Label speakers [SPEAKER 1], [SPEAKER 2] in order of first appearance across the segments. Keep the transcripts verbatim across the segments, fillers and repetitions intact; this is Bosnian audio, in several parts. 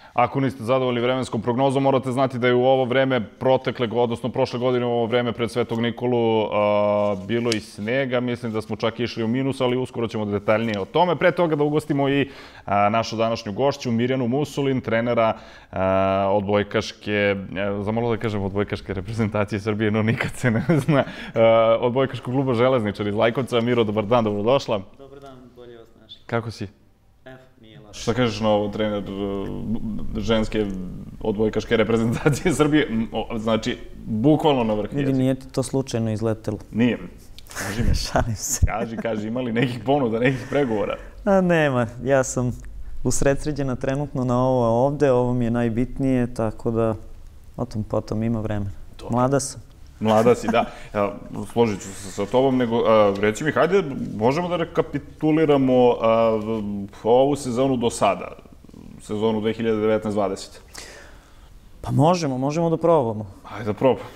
[SPEAKER 1] Ako niste zadovoljni vremenskom prognozom, morate znati da je u ovo vreme protekle, odnosno prošle godine u ovo vreme pred Svetog Nikolu bilo i snega. Mislim da smo čak išli u minus, ali uskoro ćemo detaljnije o tome. Pre toga da ugostimo i našu današnju gošću, Mirjanu Musulin, trenera odbojkaške, zamalo da kažem odbojkaške reprezentacije Srbije, no nikad se ne zna, odbojkaškog kluba Železničar iz Lajkovca. Miro, dobar dan, dobrodošla.
[SPEAKER 2] Dobar dan, bolje vas našli.
[SPEAKER 1] Kako si?
[SPEAKER 2] Nije lažno.
[SPEAKER 1] Šta kažeš na ovo, trener ženske odbojkaške reprezentacije Srbije? Znači, bukvalno na vrh.
[SPEAKER 2] Vidi, nije ti to slučajno izletelo?
[SPEAKER 1] Nije. Kaži mi.
[SPEAKER 2] Šalim se.
[SPEAKER 1] Kaži, kaži, ima li nekih ponuda, nekih pregovora?
[SPEAKER 2] A, nema. Ja sam usredsređena trenutno na ovo ovde, ovo mi je najbitnije, tako da o tom potom ima vremena. Mlada sam.
[SPEAKER 1] Mlada si, da. Složit ću se sa tobom, nego reci mi, hajde, možemo da rekapituliramo ovu sezonu do sada, sezonu dve hiljade devetnaest dvadeset.
[SPEAKER 2] Pa možemo, možemo da probamo.
[SPEAKER 1] Hajde da probamo.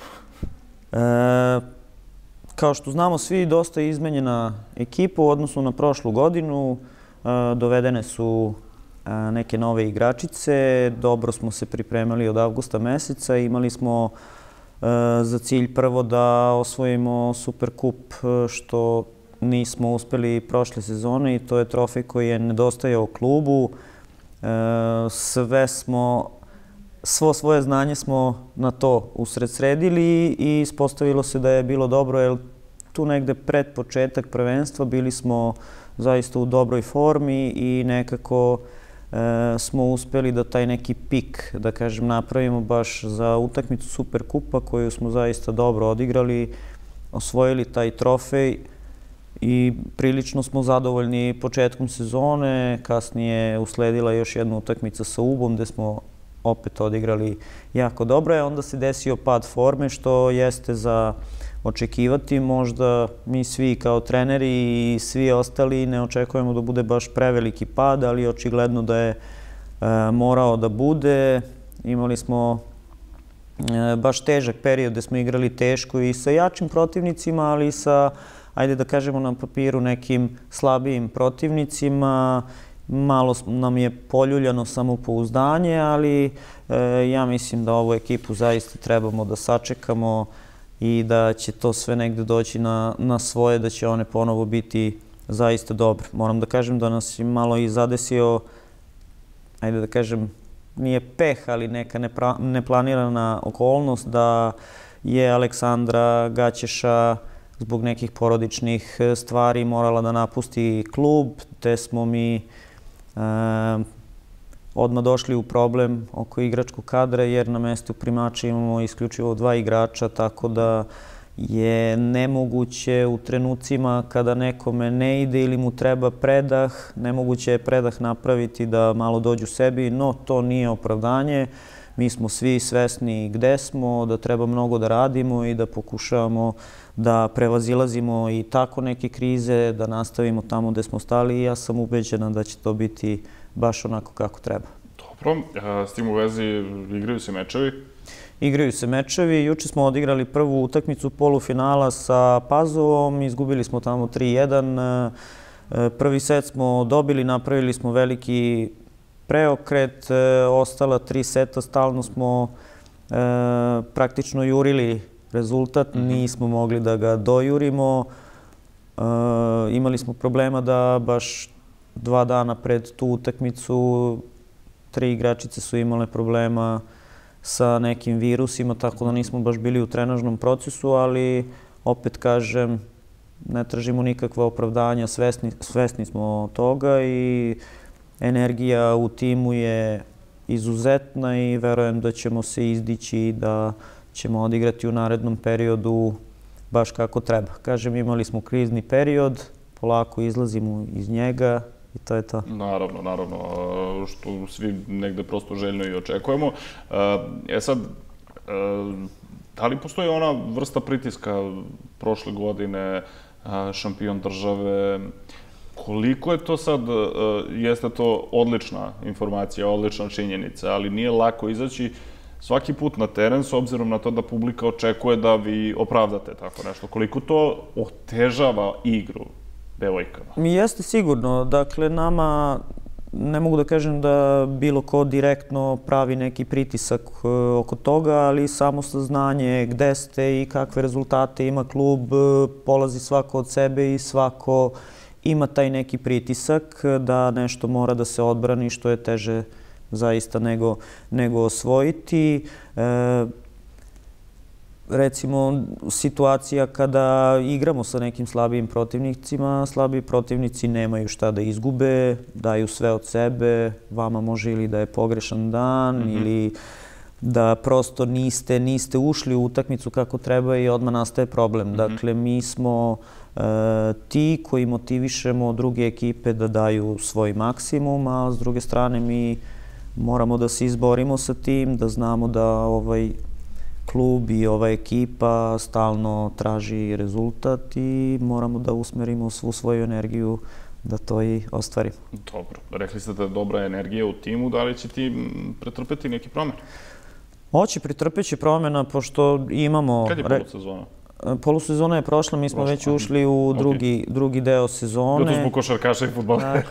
[SPEAKER 2] Kao što znamo svi, dosta je izmenjena ekipa u odnosu na prošlu godinu. Dovedene su neke nove igračice, dobro smo se pripremali od avgusta meseca, imali smo za cilj prvo da osvojimo Superkup, što nismo uspeli prošle sezone i to je trofej koji je nedostajao klubu. Sve smo, svo svoje znanje smo na to usredsredili i ispostavilo se da je bilo dobro, jer tu negde pred početak prvenstva bili smo zaista u dobroj formi i nekako smo uspeli da taj neki pik, da kažem, napravimo baš za utakmicu Superkupa koju smo zaista dobro odigrali, osvojili taj trofej i prilično smo zadovoljni početkom sezone. Kasnije usledila još jedna utakmica sa U B-om gde smo opet odigrali jako dobro. Onda se desio pad forme, što jeste za očekivati. Možda mi svi kao treneri i svi ostali ne očekujemo da bude baš preveliki pad, ali očigledno da je morao da bude. Imali smo baš težak period gde smo igrali teško i sa jačim protivnicima, ali i sa, ajde da kažemo na papiru, nekim slabijim protivnicima. Malo nam je poljuljano samopouzdanje, ali ja mislim da ovu ekipu zaista trebamo da sačekamo i da će to sve negde doći na svoje, da će one ponovo biti zaista dobre. Moram da kažem da nas je malo i zadesio, ajde da kažem, nije peh, ali neka neplanirana okolnost da je Aleksandra Gaćeša zbog nekih porodičnih stvari morala da napusti klub, te smo mi odmah došli u problem oko igračkog kadra, jer na mestu primača imamo isključivo dva igrača, tako da je nemoguće u trenucima kada nekome ne ide ili mu treba predah, nemoguće je predah napraviti da malo dođu sebi, no to nije opravdanje. Mi smo svi svesni gde smo, da treba mnogo da radimo i da pokušavamo da prevazilazimo i tako neke krize, da nastavimo tamo gde smo stali i ja sam ubeđena da će to biti baš onako kako treba.
[SPEAKER 1] Dobro, s tim u vezi igraju se mečevi?
[SPEAKER 2] Igraju se mečevi. Juče smo odigrali prvu utakmicu polufinala sa Pazovom, izgubili smo tamo tri jedan. Prvi set smo dobili, napravili smo veliki preokret, ostala tri seta, stalno smo praktično jurili rezultat, nismo mogli da ga dojurimo. Imali smo problema da baš dva dana pred tu utakmicu tri igračice su imale problema sa nekim virusima, tako da nismo baš bili u trenažnom procesu, ali opet kažem, ne tražimo nikakva opravdanja, svesni smo toga i energija u timu je izuzetna i verujem da ćemo se izdići i da ćemo odigrati u narednom periodu baš kako treba. Kažem, imali smo krizni period, polako izlazimo iz njega i to je to.
[SPEAKER 1] Naravno, naravno, što svi negde prosto željno i očekujemo. E sad, da li postoji ona vrsta pritiska prošle godine, šampion države, koliko je to sad, jeste to odlična informacija, odlična činjenica, ali nije lako izaći svaki put na teren s obzirom na to da publika očekuje da vi opravdate tako nešto. Koliko to otežava igru devojkama?
[SPEAKER 2] Mi jeste sigurno. Dakle, nama ne mogu da kažem da bilo ko direktno pravi neki pritisak oko toga, ali samo saznanje gde ste i kakve rezultate ima klub, polazi svako od sebe i svako ima taj neki pritisak da nešto mora da se odbrani, što je teže zaista nego, nego osvojiti. E, recimo, situacija kada igramo sa nekim slabijim protivnicima, slabiji protivnici nemaju šta da izgube, daju sve od sebe, vama može ili da je pogrešan dan, mm-hmm. ili da prosto niste, niste ušli u utakmicu kako treba i odmah nastaje problem. Mm-hmm. Dakle, mi smo e, ti koji motivišemo druge ekipe da daju svoj maksimum, a s druge strane mi moramo da se izborimo sa tim, da znamo da ovaj klub i ova ekipa stalno traži rezultat i moramo da usmerimo svu svoju energiju da to i ostvarimo.
[SPEAKER 1] Dobro. Rekli ste da je dobra energija u timu, da li će ti pretrpeti neki promen?
[SPEAKER 2] Hoće, pretrpeći promjena, pošto imamo...
[SPEAKER 1] Kad je polusezona?
[SPEAKER 2] Polusezona je prošla, mi smo već ušli u drugi, drugi deo sezone.
[SPEAKER 1] To zbog košarkaša i fudbala.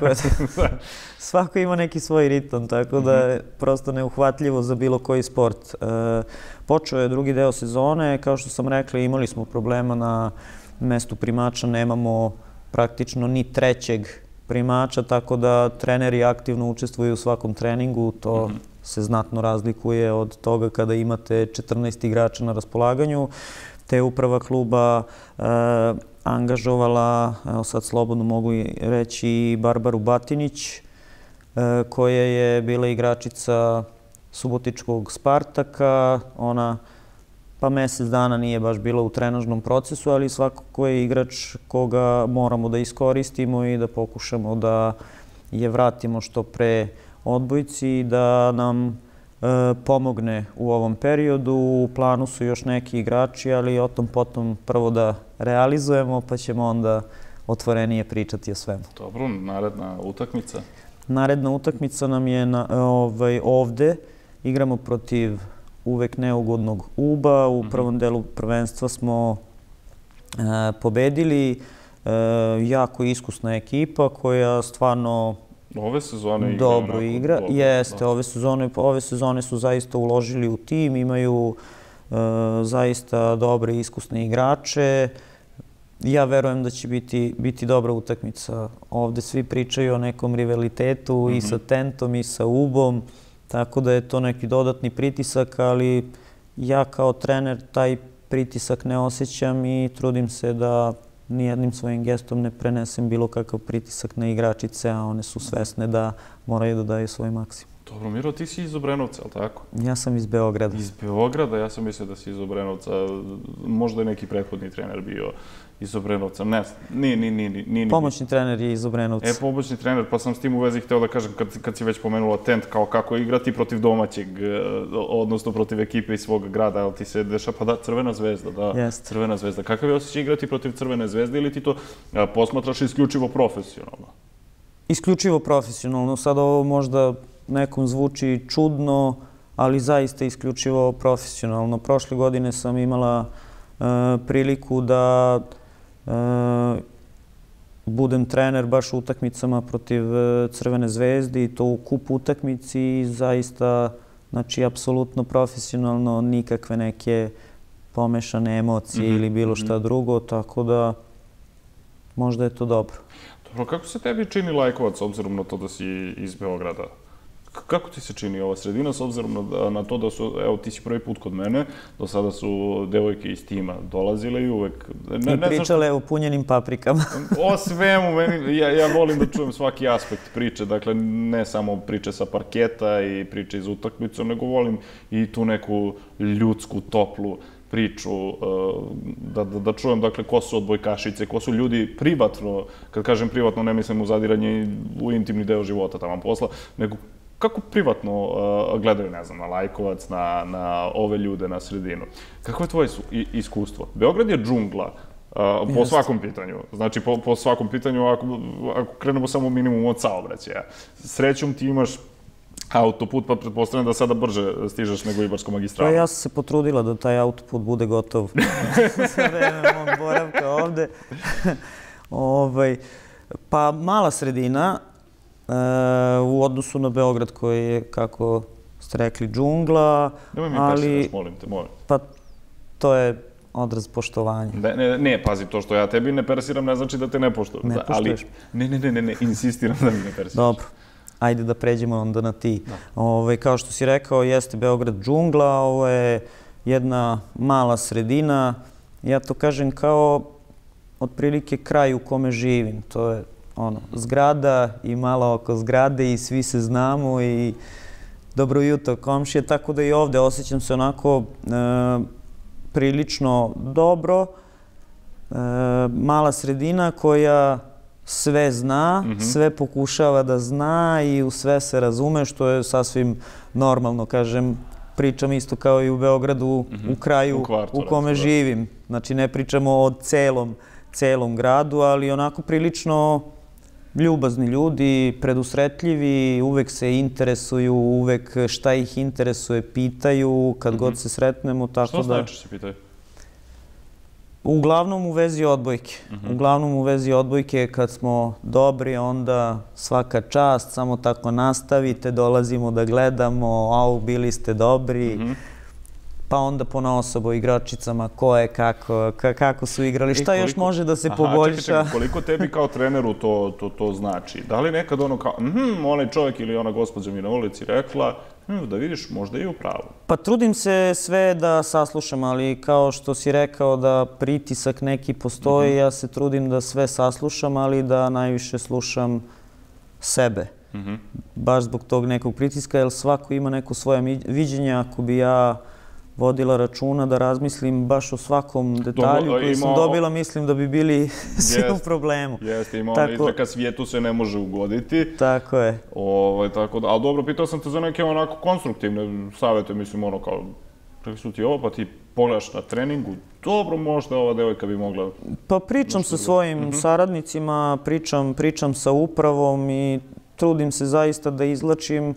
[SPEAKER 2] Svako ima neki svoj ritam, tako da je prosto neuhvatljivo za bilo koji sport. Počeo je drugi deo sezone, kao što sam rekla, imali smo problema na mestu primača, nemamo praktično ni trećeg primača, tako da treneri aktivno učestvuju u svakom treningu, to se znatno razlikuje od toga kada imate četrnaest igrača na raspolaganju. Te je uprava kluba e, angažovala, evo sad slobodno mogu reći, Barbaru Batinić, e, koja je bila igračica subotičkog Spartaka. Ona pa mesec dana nije baš bila u trenažnom procesu, ali svakako je igrač koga moramo da iskoristimo i da pokušamo da je vratimo što pre odbojci i da nam pomogne u ovom periodu. U planu su još neki igrači, ali o tom potom prvo da realizujemo, pa ćemo onda otvorenije pričati o svemu.
[SPEAKER 1] Dobro, naredna utakmica?
[SPEAKER 2] Naredna utakmica nam je na, ovaj, ovde. Igramo protiv uvek neugodnog Uba. U prvom delu prvenstva smo e, pobedili. E, jako iskusna ekipa koja stvarno
[SPEAKER 1] ove sezone igra
[SPEAKER 2] dobro igra. Jeste, ove sezone, ove sezone su zaista uložili u tim, imaju e, zaista dobre iskusne igrače. Ja verujem da će biti, biti dobra utakmica. Ovde svi pričaju o nekom rivalitetu mm-hmm. i sa Tentom i sa Ubom, tako da je to neki dodatni pritisak, ali ja kao trener taj pritisak ne osjećam i trudim se da nijednim svojim gestom ne prenesem bilo kakav pritisak na igračice, a one su svesne da moraju da daju svoj maksimum.
[SPEAKER 1] Dobro, Miro, ti si iz Obrenovca, ali tako?
[SPEAKER 2] Ja sam iz Beograda.
[SPEAKER 1] Iz Beograda? Ja sam mislio da si iz Obrenovca. Možda je neki prethodni trener bio iz Obrenovca. Ne, nije, nije, nije, nije.
[SPEAKER 2] Pomoćni trener je iz Obrenovca.
[SPEAKER 1] E, pomoćni trener, pa sam s tim u vezi hteo da kažem, kad, kad si već pomenula Tent, kao kako igrati protiv domaćeg, odnosno protiv ekipe iz svog grada, ali ti se dešava, pa da, Crvena zvezda, da,
[SPEAKER 2] Jest.
[SPEAKER 1] Crvena zvezda. Kakav je osjećaj igrati protiv Crvene zvezde ili ti to a, posmatraš isključivo profesionalno? Isključivo
[SPEAKER 2] profesionalno. Sad ovo možda nekom zvuči čudno, ali zaista isključivo profesionalno. Prošle godine sam imala e, priliku da e, budem trener baš u utakmicama protiv Crvene zvezde i to u kup utakmici i zaista, znači, apsolutno profesionalno, nikakve neke pomešane emocije mm-hmm. ili bilo šta mm-hmm. drugo, tako da možda je to dobro.
[SPEAKER 1] Dobro, kako se tebi čini Lajkovac, obzirom na to da si iz Beograda? Kako ti se čini ova sredina, s obzirom na, na to da su, evo, ti si prvi put kod mene, do sada su devojke iz tima dolazile i uvek...
[SPEAKER 2] Ne, I pričale ne o punjenim paprikama.
[SPEAKER 1] O svemu, meni, ja, ja volim da čujem svaki aspekt priče, dakle, ne samo priče sa parketa i priče iz utakmice, nego volim i tu neku ljudsku, toplu priču, da, da, da čujem, dakle, ko su odbojkašice, ko su ljudi privatno, kad kažem privatno, ne mislim u zadiranje u intimni deo života tamo posla, nego kako privatno uh, gledaju, ne znam, na Lajkovac, na, na ove ljude, na sredinu. Kako je tvoje iskustvo? Beograd je džungla uh, po svakom pitanju. Znači, po, po svakom pitanju, ako, ako krenemo samo minimum od saobraćaja. Srećom ti imaš autoput, pa pretpostavljam da sada brže stižeš nego Ibarska magistrala.
[SPEAKER 2] Pa ja sam se potrudila da taj autoput bude gotov za vreme mog boravka ovde. ovaj, pa mala sredina, u odnosu na Beograd koji je, kako ste rekli, džungla.
[SPEAKER 1] Nemoj mi persiraš, molim te, molim.
[SPEAKER 2] Pa to je odraz poštovanja.
[SPEAKER 1] Ne, pazi, to što ja tebi ne persiram ne znači da te ne poštujem.
[SPEAKER 2] Ne poštuješ?
[SPEAKER 1] Ne, ne, ne, ne, insistiram da mi ne persiraš.
[SPEAKER 2] Dobro. Ajde da pređemo onda na ti. Kao što si rekao, jeste Beograd džungla, ovo je jedna mala sredina. Ja to kažem kao otprilike kraj u kome živim. To je ono, zgrada i malo oko zgrade i svi se znamo i dobro jutro komšije, tako da i ovde osjećam se onako prilično dobro. Mala sredina koja sve zna, sve pokušava da zna i u sve se razume, što je sasvim normalno, kažem, pričam isto kao i u Beogradu, u kraju u kome živim. Znači, ne pričamo o celom gradu, ali onako prilično ljubazni ljudi, predusretljivi, uvek se interesuju, uvek šta ih interesuje pitaju, kad god se sretnemo, tako da...
[SPEAKER 1] Što najčešće pitaju?
[SPEAKER 2] Uglavnom u vezi odbojke. Uglavnom u vezi odbojke, kad smo dobri, onda svaka čast, samo tako nastavite, dolazimo da gledamo, au, bili ste dobri, pa onda ponaosob o igračicama, ko je, kako su igrali, šta još može da se poboljša.
[SPEAKER 1] Čekaj, čekaj, koliko tebi kao treneru to znači? Da li nekad ono kao, onaj čovjek ili ona gospođa mi na ulici rekla, da vidiš, možda i u pravu.
[SPEAKER 2] Pa trudim se sve da saslušam, ali kao što si rekao da pritisak neki postoji, ja se trudim da sve saslušam, ali da najviše slušam sebe. Baš zbog tog nekog pritiska, jer svako ima neko svoje viđenje. Ako bi ja vodila računa da razmislim baš o svakom detalju koji sam dobila, mislim da bi bili svi u problemu.
[SPEAKER 1] Jeste, ima ona izreka, svijetu se ne može ugoditi.
[SPEAKER 2] Tako je.
[SPEAKER 1] Ali dobro, pitao sam te za neke onako konstruktivne savjete, mislim ono kao, rekli su ti ovo, pa ti pogledaš na treningu, dobro, možda ova devojka bi mogla...
[SPEAKER 2] Pa pričam sa svojim saradnicima, pričam sa upravom i trudim se zaista da izlačim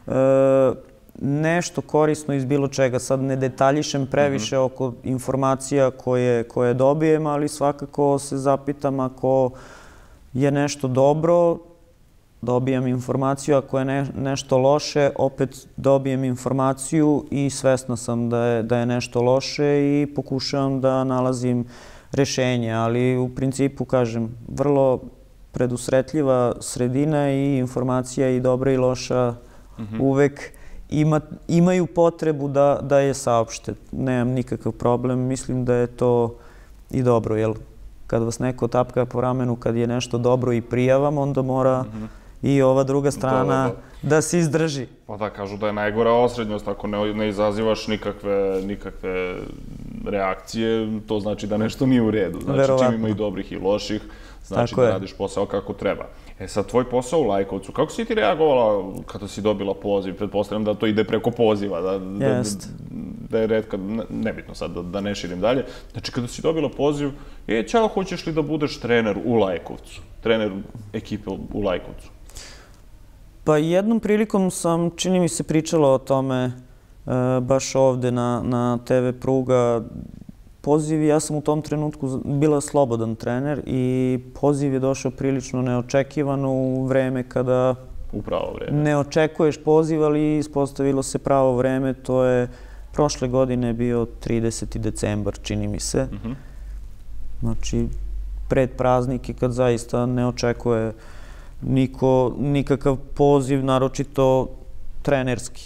[SPEAKER 2] nešto korisno iz bilo čega. Sad ne detaljišem previše oko informacija koje dobijem, ali svakako se zapitam ako je nešto dobro, dobijem informaciju, ako je nešto loše, opet dobijem informaciju i svesna sam da je nešto loše i pokušavam da nalazim rešenje, ali u principu, kažem, vrlo predusretljiva sredina i informacija i dobra i loša uvek imaju potrebu da je saopšte. Nemam nikakav problem, mislim da je to i dobro, jer kad vas neko tapka po ramenu kad je nešto dobro i prijavam, onda mora i ova druga strana da se izdrži.
[SPEAKER 1] Pa da, kažu da je najgora osrednjost, ako ne izazivaš nikakve reakcije, to znači da nešto nije u redu. Znači, čim ima i dobrih i loših, znači da radiš posao kako treba. E sad, tvoj posao u Lajkovcu, kako si ti reagovala kada si dobila poziv? Pretpostavljam da to ide preko poziva, da je redka, nebitno sad, da ne širim dalje. Znači, kada si dobila poziv, e, čao, hoćeš li da budeš trener u Lajkovcu? Trener ekipe u Lajkovcu?
[SPEAKER 2] Pa jednom prilikom sam, čini mi se, pričala o tome baš ovde na te ve Pruga. Poziv, ja sam u tom trenutku bila slobodan trener i poziv je došao prilično neočekivano u vreme kada ne očekuješ poziv, ali ispostavilo se pravo vreme. To je prošle godine bio trideseti decembar, čini mi se. Znači, pred praznike kad zaista ne očekuje niko nikakav poziv, naročito trenerski.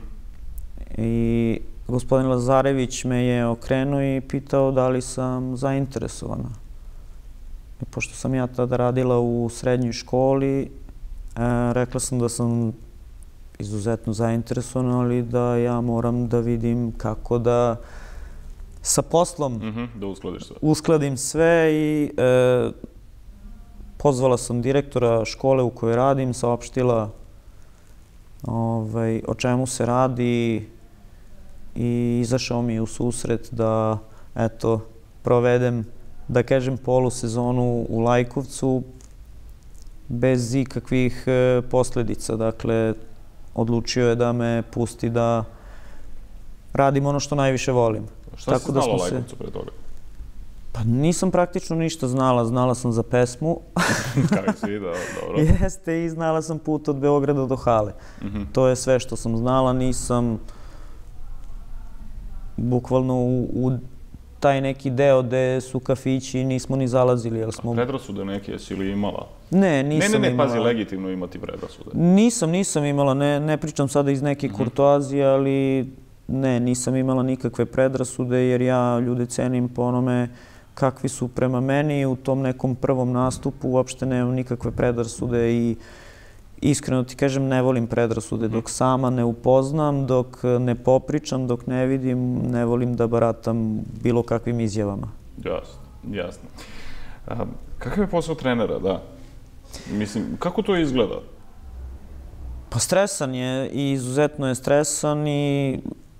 [SPEAKER 2] I gospodin Lazarević me je okrenuo i pitao da li sam zainteresovana. Pošto sam ja tada radila u srednjoj školi, rekla sam da sam izuzetno zainteresovana, ali da ja moram da vidim kako da sa poslom uskladim sve i pozvala sam direktora škole u kojoj radim, saopštila o čemu se radi i izašao mi u susret da, eto, provedem, da kažem, polusezonu u Lajkovcu bez ikakvih posledica. Dakle, odlučio je da me pusti da radim ono što najviše volim.
[SPEAKER 1] Šta si znala o Lajkovcu pre toga?
[SPEAKER 2] Pa nisam praktično ništa znala, znala sam za pesmu.
[SPEAKER 1] Kako si, da, dobro.
[SPEAKER 2] Jeste, i znala sam put od Beograda do hale. To je sve što sam znala, nisam bukvalno u taj neki deo gde su kafići nismo ni zalazili.
[SPEAKER 1] A predrasude neke jesi li imala?
[SPEAKER 2] Ne, nisam imala.
[SPEAKER 1] Ne, ne, ne, pazi, legitimno imati predrasude.
[SPEAKER 2] Nisam, nisam imala, ne pričam sada iz neke kurtoazije, ali ne, nisam imala nikakve predrasude jer ja ljude cenim po onome kakvi su prema meni u tom nekom prvom nastupu, uopšte nemam nikakve predrasude i iskreno ti kažem ne volim predrasude dok sama ne upoznam, dok ne popričam, dok ne vidim, ne volim da baratam bilo kakvim izjavama.
[SPEAKER 1] Jasno, jasno. Kakav je posao trenera, da? Mislim, kako to izgleda?
[SPEAKER 2] Pa stresan je i izuzetno je stresan i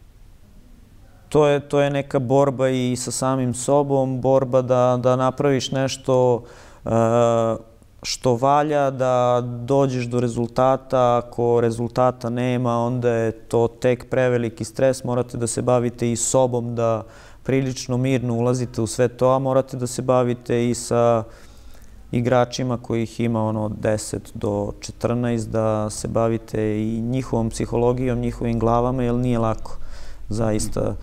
[SPEAKER 2] to je neka borba i sa samim sobom, borba da napraviš nešto što valja, da dođeš do rezultata. Ako rezultata nema, onda je to tek preveliki stres. Morate da se bavite i sobom, da prilično mirno ulazite u sve to, a morate da se bavite i sa igračima kojih ima ono od deset do četrnaest, da se bavite i njihovom psihologijom, njihovim glavama, jer nije lako, zaista.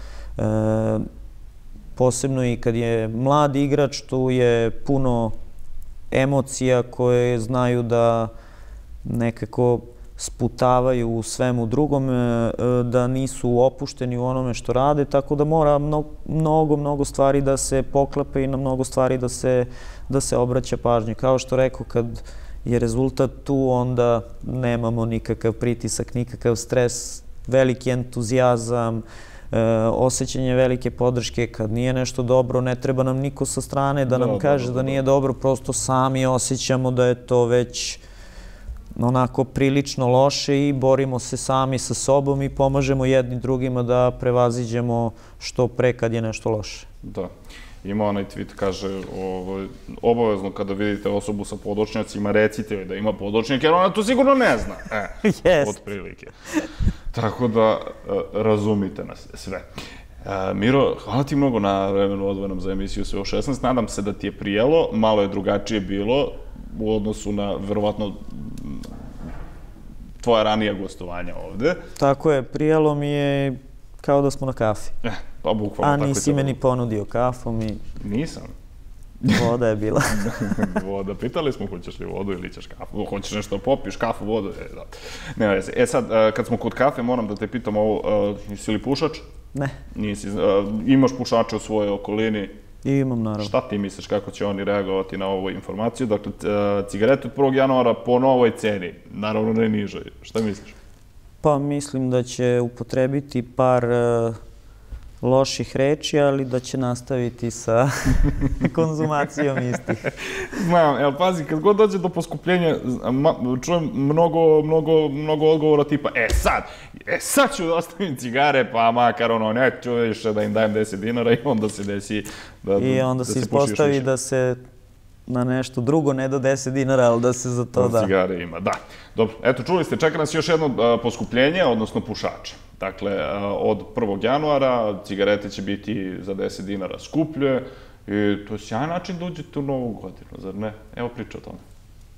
[SPEAKER 2] Posebno i kad je mlad igrač, tu je puno emocija koje znaju da nekako sputavaju u svemu drugom, da nisu opušteni u onome što rade, tako da mora mnogo, mnogo stvari da se poklape i na mnogo stvari da se obraća pažnje. Kao što rekao, kad je rezultat tu, onda nemamo nikakav pritisak, nikakav stres, veliki entuzijazam, osjećanje velike podrške. Kad nije nešto dobro, ne treba nam niko sa strane da nam kaže da nije dobro, prosto sami osjećamo da je to već onako prilično loše i borimo se sami sa sobom i pomažemo jedni drugima da prevaziđemo što pre kad je nešto loše.
[SPEAKER 1] Da. Ima onaj tweet, kaže, obavezno kada vidite osobu sa podočnjacima, recite joj da ima podočnjak, jer ona to sigurno ne zna. E, od prilike. Tako da razumite nas sve. Miro, hvala ti mnogo na vremenu odvojenom za emisiju Sve u šesnaest. Nadam se da ti je prijelo, malo je drugačije bilo u odnosu na, verovatno, tvoja ranija gostovanja ovde.
[SPEAKER 2] Tako je, prijelo mi je kao da smo na kafi.
[SPEAKER 1] Pa bukvalno tako je.
[SPEAKER 2] A nisi me ni ponudio kafom i...
[SPEAKER 1] Nisam.
[SPEAKER 2] Voda je bila.
[SPEAKER 1] Voda. Pitali smo hoćeš li vodu ili ćeš kafu. Hoćeš nešto popiš, kafu, vodu. Nema veze. E sad, kad smo kod kafe, moram da te pitam ovo, jesi li pušač?
[SPEAKER 2] Ne.
[SPEAKER 1] Nisi. Imaš pušače u svojoj okolini?
[SPEAKER 2] Imam, naravno.
[SPEAKER 1] Šta ti misliš, kako će oni reagovati na ovu informaciju? Dakle, cigarete od prvog januara po novoj ceni, naravno ne nižoj. Šta misliš?
[SPEAKER 2] Pa mislim da će upotrebiti par loših reči, ali da će nastaviti sa konzumacijom istih.
[SPEAKER 1] Znam, evo pazi, kad god dođe do poskupljenja, čujem mnogo, mnogo, mnogo odgovora tipa, e sad, e sad ću da ostavim cigare, pa makar ono, neću više da im dajem deset dinara i onda se desi da se pušiš više.
[SPEAKER 2] I onda se ispostavi da se na nešto drugo ne do deset dinara, ali da se za to da.
[SPEAKER 1] Cigare ima, da. Dobro, eto, čuli ste, čeka nas još jedno poskupljenje, odnosno pušače. Dakle, od prvog januara cigarete će biti za deset dinara skuplje i to je sjajan način da uđete u novu godinu, zar ne? Evo priča o tome.